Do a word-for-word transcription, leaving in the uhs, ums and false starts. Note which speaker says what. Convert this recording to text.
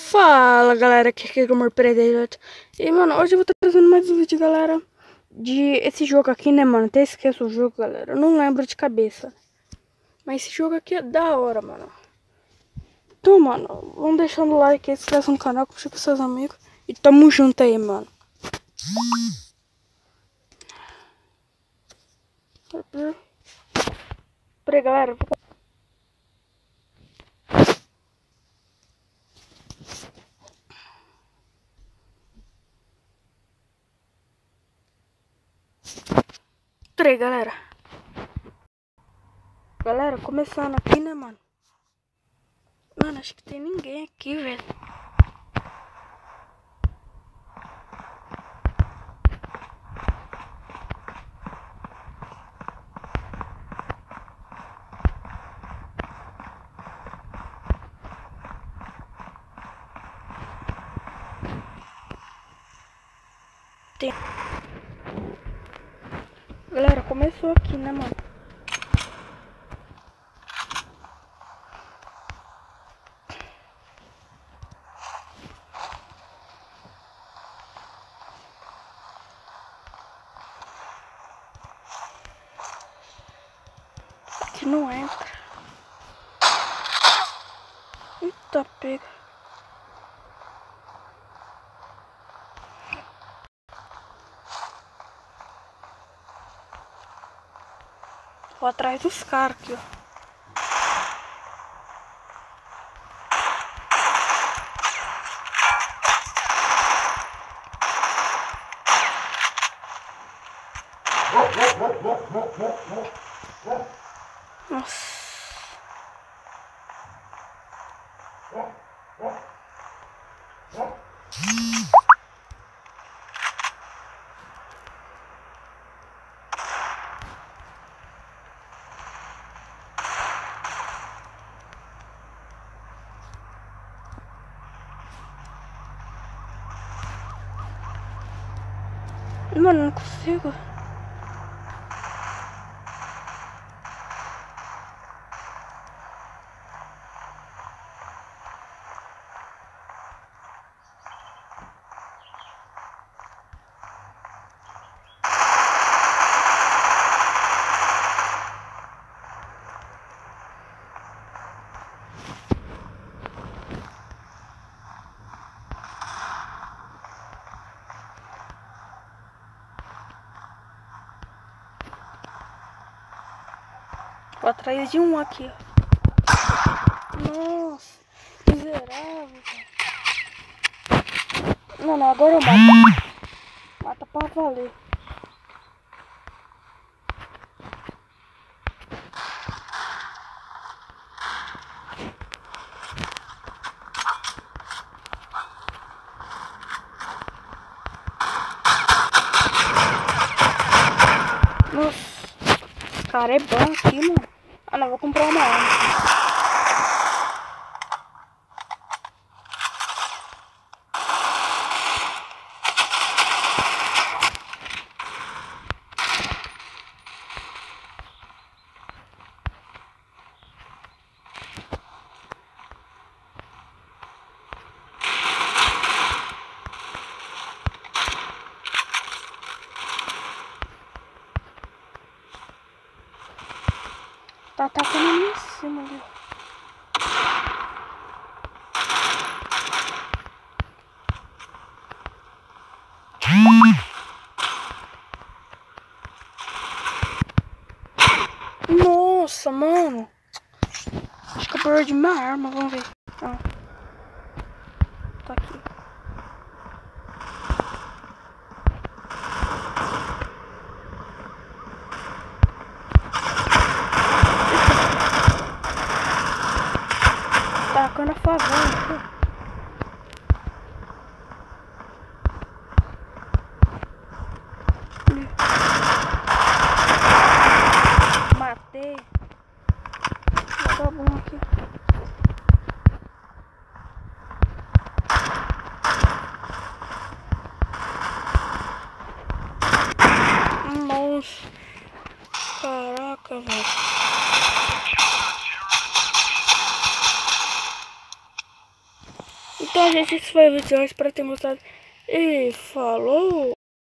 Speaker 1: Fala galera, aqui é o Gamor Predator. E mano, hoje eu vou estar trazendo mais um vídeo, galera, de esse jogo aqui, né mano? Até esqueço o jogo, galera, eu não lembro de cabeça. Mas esse jogo aqui é da hora, mano. Então, mano, vamos deixando o like aí, se inscreve no canal, compartilha com seus amigos. E tamo junto aí, mano. Peraí, galera. Peraí, galera. Galera, começando aqui, né, mano? Mano, acho que tem ninguém aqui, velho. Tem... Galera, começou aqui, né, mano? Aqui não entra. Eita, pega. Vou atrás dos caras aqui, ó. Nossa. Mano, não consigo. Vou atrás de um aqui, ó. Nossa, miserável, cara. Não, não, agora eu mato. Mata pra valer. Nossa, esse cara é bom aqui, mano. Ah, não, vou comprar uma arma. Tá atacando ali em cima ali. Nossa, mano. Acho que eu perdi minha arma, vamos ver. Ah. Tá aqui. Tacando a favela aqui. Matei. Vagabundo aqui. Nossa. Caraca, velho. Então, gente, esse foi o vídeo de hoje. Espero que tenham gostado. E falou!